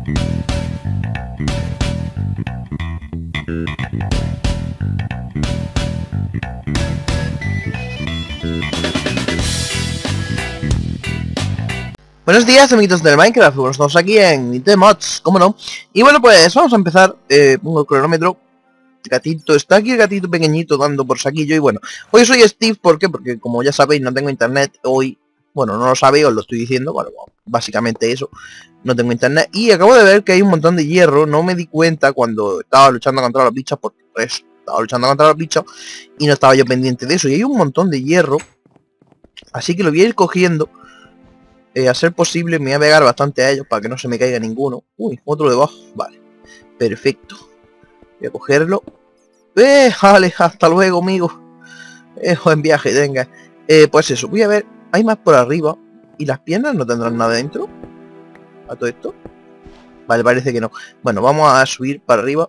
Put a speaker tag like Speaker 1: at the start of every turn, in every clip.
Speaker 1: Buenos días, amiguitos del Minecraft, estamos aquí en Nintendo Mods, ¿cómo no? Y bueno, pues vamos a empezar. Pongo el cronómetro. El gatito, está aquí el gatito pequeñito dando por saquillo. Y bueno, hoy soy Steve, ¿por qué? Porque como ya sabéis, no tengo internet hoy. Bueno, no lo sabéis, os lo estoy diciendo. Bueno, básicamente eso, no tengo internet. Y acabo de ver que hay un montón de hierro. No me di cuenta cuando estaba luchando contra los bichos, porque pues, estaba luchando contra los bichos y no estaba yo pendiente de eso. Y hay un montón de hierro, así que lo voy a ir cogiendo. A ser posible me voy a pegar bastante a ellos para que no se me caiga ninguno. Uy, otro debajo. Vale, perfecto. Voy a cogerlo. Vale, hasta luego, amigo. Buen viaje, venga. Pues eso, voy a ver. Hay más por arriba. ¿Y las piernas no tendrán nada dentro? ¿A todo esto? Vale, parece que no. Bueno, vamos a subir para arriba.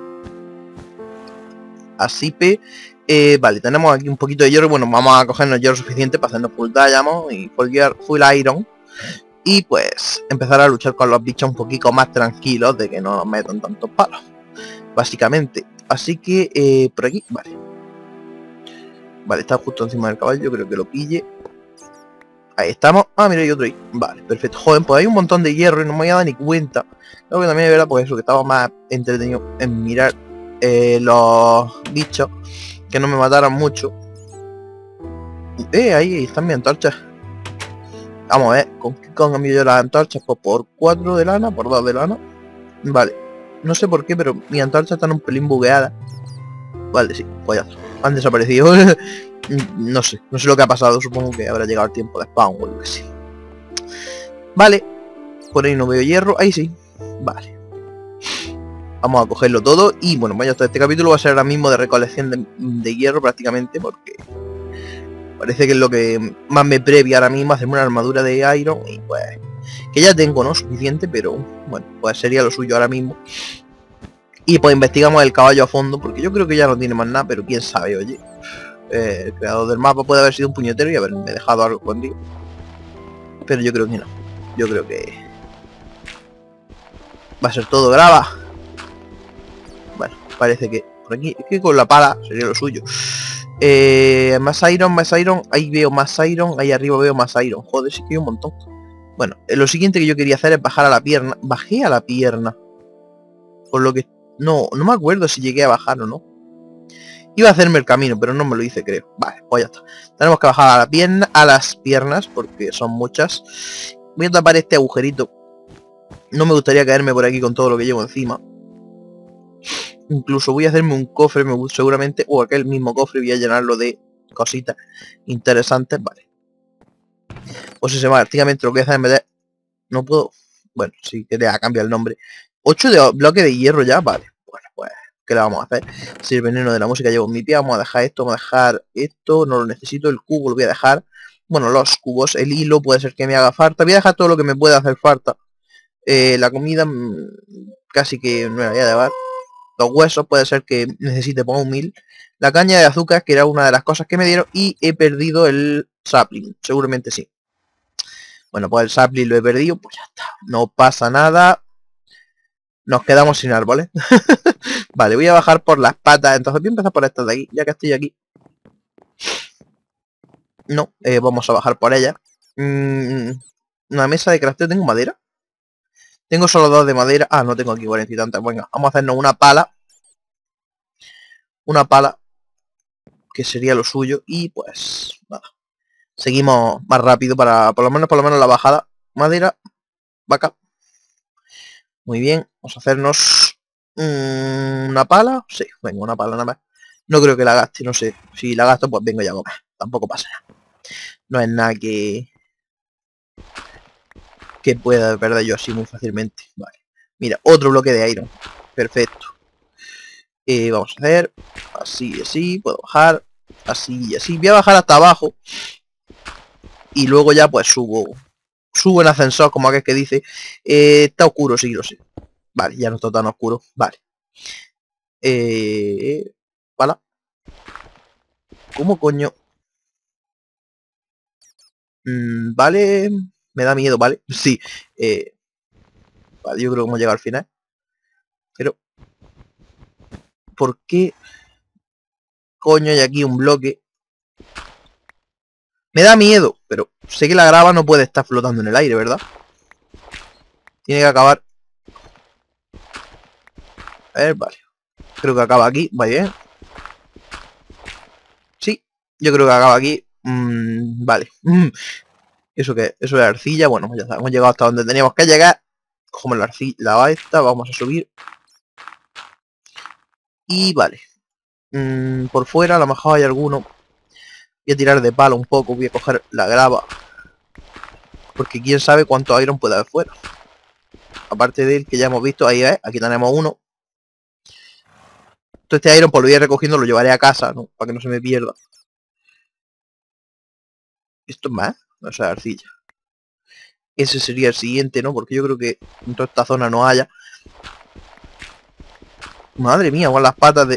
Speaker 1: Así pe. Vale, tenemos aquí un poquito de hierro. Bueno, vamos a cogernos hierro suficiente para hacernos full diamond y full iron. Y pues empezar a luchar con los bichos un poquito más tranquilos, de que no nos metan tantos palos, básicamente. Así que por aquí, vale. Vale, está justo encima del caballo, creo que lo pille. Ahí estamos. Ah, mira, hay otro ahí. Vale, perfecto. Joder, pues hay un montón de hierro y no me había dado ni cuenta. Creo que también es verdad, pues eso, que estaba más entretenido en mirar los bichos, que no me mataran mucho. Ahí están mis antorchas. Vamos a ver, ¿con qué cambio yo las antorchas? Pues por 4 de lana, por 2 de lana. Vale, no sé por qué, pero mis antorchas están un pelín bugueadas. Vale, sí, pues ya han desaparecido. No sé lo que ha pasado, supongo que habrá llegado el tiempo de spawn o algo así. Vale, por ahí no veo hierro, ahí sí. Vale. Vamos a cogerlo todo y bueno, vaya, hasta este capítulo va a ser ahora mismo de recolección de hierro prácticamente, porque parece que es lo que más me previa ahora mismo, hacerme una armadura de iron y pues que ya tengo, ¿no? Suficiente, pero bueno, pues sería lo suyo ahora mismo. Y pues investigamos el caballo a fondo, porque yo creo que ya no tiene más nada, pero quién sabe, oye. El creador del mapa puede haber sido un puñetero y haberme dejado algo contigo. Pero yo creo que no. Yo creo que va a ser todo grava. Bueno, parece que por aquí, es que con la pala sería lo suyo. Más iron, ahí veo más iron, ahí arriba veo más iron. Joder, sí que hay un montón. Bueno, lo siguiente que yo quería hacer es bajar a la pierna. Bajé a la pierna. Por lo que no me acuerdo si llegué a bajar o no. Iba a hacerme el camino, pero no me lo hice, creo. Vale, pues ya está. Tenemos que bajar a la pierna, a las piernas, porque son muchas. Voy a tapar este agujerito. No me gustaría caerme por aquí con todo lo que llevo encima. Incluso voy a hacerme un cofre, seguramente, o aquel mismo cofre, voy a llenarlo de cositas interesantes. Vale. Pues ese prácticamente lo que voy a hacer en vez de... No puedo... Bueno, sí, que te ha cambiado el nombre. 8 de bloque de hierro ya, vale. Bueno, pues... ¿qué le vamos a hacer? Si el veneno de la música llevo en mi pie, vamos a dejar esto, vamos a dejar esto, no lo necesito, el cubo lo voy a dejar. Bueno, los cubos, el hilo puede ser que me haga falta, voy a dejar todo lo que me pueda hacer falta. La comida casi que no me la voy a llevar. Los huesos puede ser que necesite ponga un 1000. La caña de azúcar, que era una de las cosas que me dieron, y he perdido el sapling, seguramente sí. Bueno, pues el sapling lo he perdido, pues ya está, no pasa nada. Nos quedamos sin árboles. Vale, voy a bajar por las patas. Entonces voy a empezar por estas de aquí, ya que estoy aquí. No, vamos a bajar por ella. Una mesa de crafteo. ¿Tengo madera? Tengo solo 2 de madera. Ah, no tengo aquí 40 y tantas. Venga, vamos a hacernos una pala. Una pala, que sería lo suyo. Y pues, nada. Seguimos más rápido para, por lo menos la bajada. Madera, vaca. Muy bien, vamos a hacernos una pala. Sí, venga, una pala nada más. No creo que la gaste, no sé. Si la gasto, pues vengo ya a comer. Tampoco pasa nada. No es nada que pueda perder yo así muy fácilmente. Vale. Mira, otro bloque de iron. Perfecto. Vamos a hacer así y así. Puedo bajar así y así. Voy a bajar hasta abajo. Y luego ya pues subo en ascensor, como aquel que dice. Está oscuro, sí, lo sé. Vale, ya no está tan oscuro. Vale. Vale. ¿Cómo coño? Vale. Me da miedo, ¿vale? Sí. Vale, yo creo que hemos llegado al final. Pero... ¿por qué coño hay aquí un bloque? Me da miedo, pero sé que la grava no puede estar flotando en el aire, ¿verdad? Tiene que acabar... a ver, vale. Creo que acaba aquí, va bien. Sí, yo creo que acaba aquí. Vale. ¿Eso qué? Eso es arcilla. Bueno, ya está. Hemos llegado hasta donde teníamos que llegar. Cogemos la arcilla, la esta, vamos a subir. Y vale. Por fuera a lo mejor hay alguno. Voy a tirar de palo un poco, voy a coger la grava. Porque quién sabe cuánto iron puede haber fuera. Aparte del que ya hemos visto, ahí es, aquí tenemos uno. Todo este iron pues lo voy a ir recogiendo, lo llevaré a casa, ¿no? Para que no se me pierda. ¿Esto es más? O sea, arcilla. Ese sería el siguiente, ¿no? Porque yo creo que en toda esta zona no haya. Madre mía, con las patas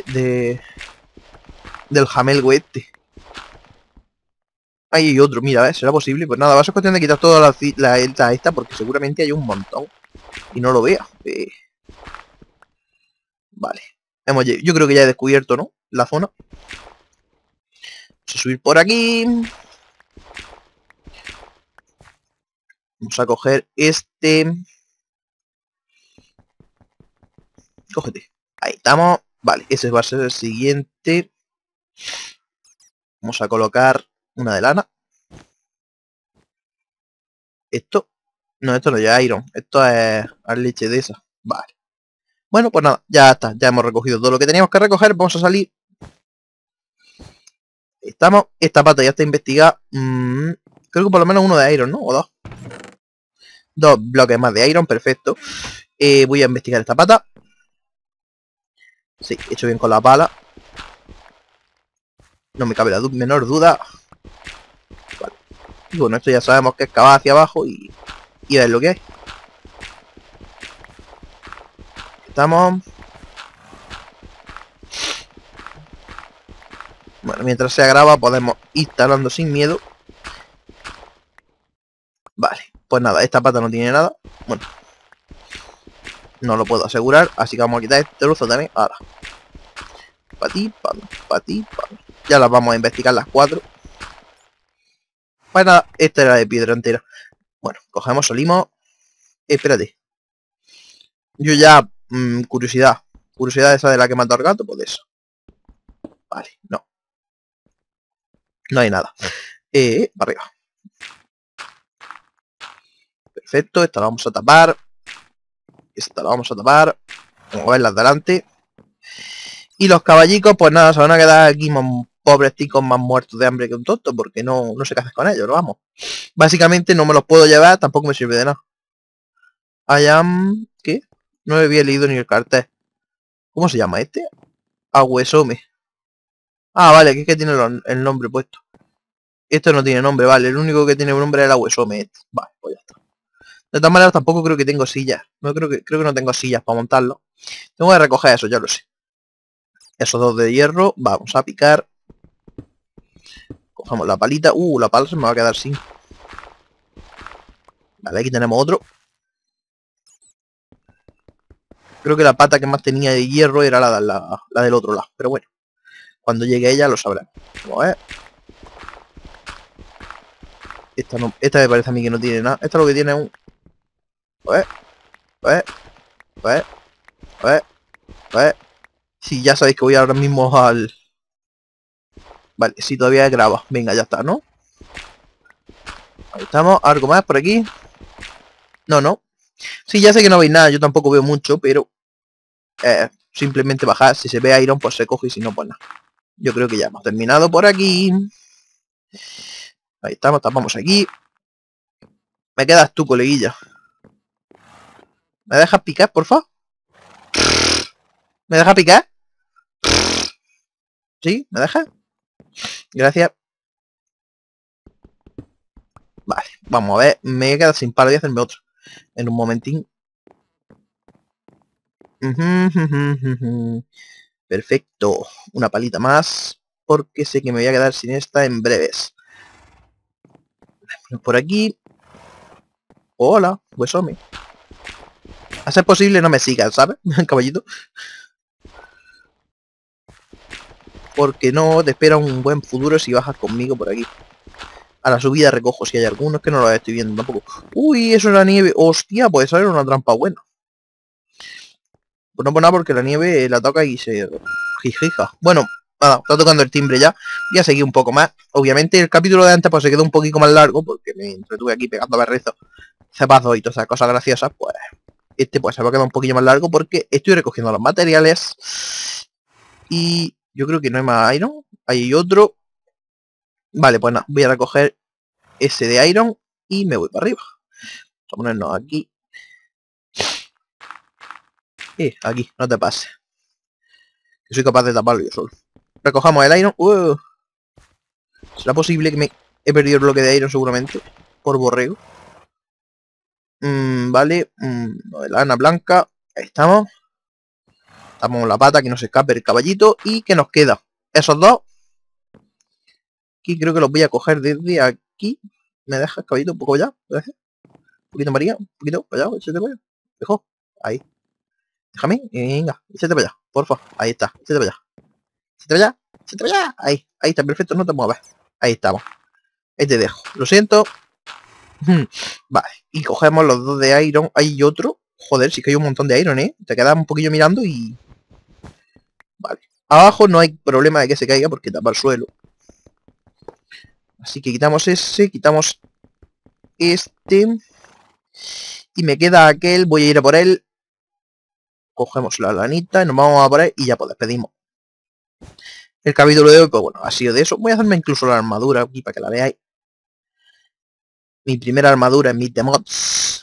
Speaker 1: del jamelgo este. Ahí hay otro, mira, ¿será posible? Pues nada, va a ser cuestión de quitar toda la esta, porque seguramente hay un montón. Y no lo vea. Vale. Yo creo que ya he descubierto, ¿no? La zona. Vamos a subir por aquí. Vamos a coger este. Cógete. Ahí estamos. Vale, ese va a ser el siguiente. Vamos a colocar una de lana. Esto. No, esto no es iron. Esto es leche de esa. Vale. Bueno, pues nada, ya está. Ya hemos recogido todo lo que teníamos que recoger. Vamos a salir. Estamos. Esta pata ya está investigada. Creo que por lo menos uno de iron, ¿no? O dos. Dos bloques más de iron, perfecto. Voy a investigar esta pata. Sí, he hecho bien con la pala. No me cabe la menor duda. Vale. Y bueno, esto ya sabemos que es cavar hacia abajo y a ver lo que hay. Estamos. Bueno, mientras se agrava podemos ir talando sin miedo. Vale, pues nada, esta pata no tiene nada. Bueno, no lo puedo asegurar, así que vamos a quitar este trozo también. Ahora. Patí, patí. Ya las vamos a investigar las 4. Pues nada, esta era de piedra entera. Bueno, cogemos, salimos. Espérate. Yo ya, curiosidad. Curiosidad esa de la que mató al gato, pues eso. Vale, no. No hay nada. Para arriba. Perfecto, esta la vamos a tapar. Esta la vamos a tapar. Vamos a verlas delante. Y los caballicos, pues nada, se van a quedar aquí más pobres ticos, más muertos de hambre que un tonto, porque no sé qué haces con ellos, ¿no? Vamos. Básicamente no me los puedo llevar, tampoco me sirve de nada. ¿Qué? No había leído ni el cartel. ¿Cómo se llama este? Ahuesome. Ah, vale, que es que tiene el nombre puesto. Esto no tiene nombre, vale. El único que tiene nombre es el Ahuesome este. Vale, pues ya está. De todas maneras tampoco creo que tengo sillas. No creo que no tengo sillas para montarlo. Tengo que recoger eso, ya lo sé. Esos dos de hierro, vamos a picar. Cogemos la palita. La pala se me va a quedar sin. Vale, aquí tenemos otro. Creo que la pata que más tenía de hierro era la del otro lado. Pero bueno, cuando llegue ella lo sabremos. Vamos a ver. Esta me parece a mí que no tiene nada. Esta lo que tiene es un... A ver. Sí, ya sabéis que voy ahora mismo al... Vale, si todavía graba. Venga, ya está, ¿no? Ahí estamos. Algo más por aquí. No. Sí, ya sé que no veis nada. Yo tampoco veo mucho, pero... simplemente bajar. Si se ve iron, pues se coge y si no, pues nada. Yo creo que ya hemos terminado por aquí. Ahí estamos, tapamos aquí. Me quedas tú, coleguilla. ¿Me dejas picar, por favor? ¿Me dejas picar? ¿Sí? ¿Me dejas? Gracias. Vale, vamos a ver. Me voy a quedar sin palo, voy a hacerme otro. En un momentín. Perfecto. Una palita más. Porque sé que me voy a quedar sin esta en breves. Por aquí. Hola, huesome. A ser posible no me sigas, ¿sabes? Caballito. Porque no te espera un buen futuro si bajas conmigo por aquí. A la subida recojo si hay algunos que no los estoy viendo tampoco. Uy, eso es la nieve. Hostia, puede salir una trampa buena. Pues no por nada porque la nieve la toca y se jijija. Bueno, nada, está tocando el timbre ya. Voy a seguir un poco más. Obviamente el capítulo de antes pues se quedó un poquito más largo porque me entretuve aquí pegando berrizos, cepazos y todas esas cosas graciosas. Pues este pues se va a quedar un poquillo más largo porque estoy recogiendo los materiales. Y yo creo que no hay más iron. Hay otro. Vale, pues nada, voy a recoger ese de iron y me voy para arriba. Vamos a ponernos aquí. Aquí, no te pases. Que soy capaz de taparlo yo solo. Recojamos el iron. ¿Será posible que me he perdido el bloque de iron seguramente? Por borrego. Vale. Lana blanca. Ahí estamos. Tapamos la pata, que no se escape el caballito. ¿Y qué nos queda? Esos dos. Aquí creo que los voy a coger desde aquí. ¿Me dejas, caballito, un poco allá? Gracias. Un poquito María. Un poquito allá. Échate para allá. Dejo. Ahí. Déjame. Venga. Échate para allá. Porfa. Ahí está. Échate para allá. Échate para allá. Échate para allá. Ahí. Ahí está. Perfecto. No te muevas. Ahí estamos. Ahí te dejo. Lo siento. Vale. Y cogemos los dos de iron. Hay otro. Joder, sí que hay un montón de iron, ¿eh? Te quedas un poquillo mirando y... Vale. Abajo no hay problema de que se caiga porque tapa el suelo. Así que quitamos ese. Quitamos este. Y me queda aquel. Voy a ir a por él. Cogemos la lanita y nos vamos a por él y ya pues despedimos. El capítulo de hoy, pues bueno, ha sido de eso. Voy a hacerme incluso la armadura aquí para que la veáis. Mi primera armadura en mi mods.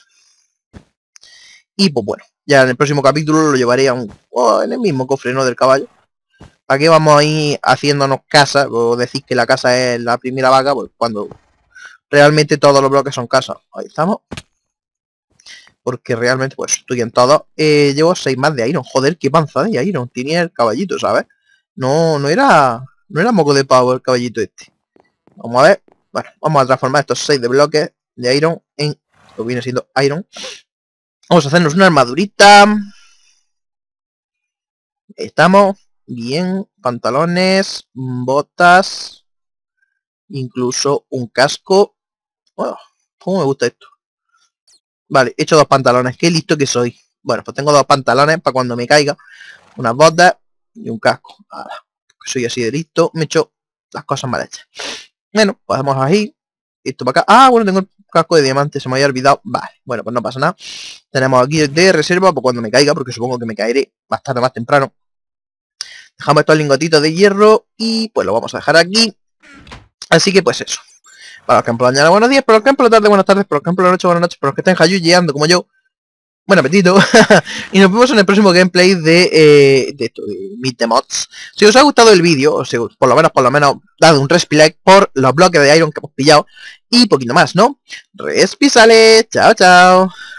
Speaker 1: Y pues bueno, ya en el próximo capítulo lo llevaré a en el mismo cofre, ¿no? Del caballo. Aquí vamos a ir haciéndonos casa. O decís que la casa es la primera vaca, pues cuando realmente todos los bloques son casas. Ahí estamos. Porque realmente pues estoy en todo. Llevo 6 más de iron. Joder, qué panza de iron tenía el caballito, ¿sabes? No era moco de pavo el caballito este. Vamos a ver. Bueno, vamos a transformar estos 6 de bloques de iron en lo que viene siendo iron. Vamos a hacernos una armadurita. Ahí estamos. Bien. Pantalones. Botas. Incluso un casco. Oh, ¿cómo me gusta esto? Vale, he hecho 2 pantalones. Qué listo que soy. Bueno, pues tengo 2 pantalones para cuando me caiga. Unas botas y un casco. Ahora, soy así de listo. Me he hecho las cosas mal hechas. Bueno, pues vamos ahí. Esto para acá. Ah, bueno, tengo el casco de diamante. Se me había olvidado. Vale, bueno, pues no pasa nada. Tenemos aquí de reserva para cuando me caiga. Porque supongo que me caeré bastante más temprano. Dejamos estos lingotitos de hierro. Y pues lo vamos a dejar aquí. Así que pues eso. Para los que han por la mañana, buenos días. Para los que han por la tarde, buenas tardes. Para los que han por la noche, buenas noches. Para los que estén jayuyeando como yo, buen apetito. Y nos vemos en el próximo gameplay de esto, de Meet the Mods. Si os ha gustado el vídeo, o sea, por lo menos, dad un respi like por los bloques de iron que hemos pillado. Y poquito más, ¿no? Respi sale. Chao, chao.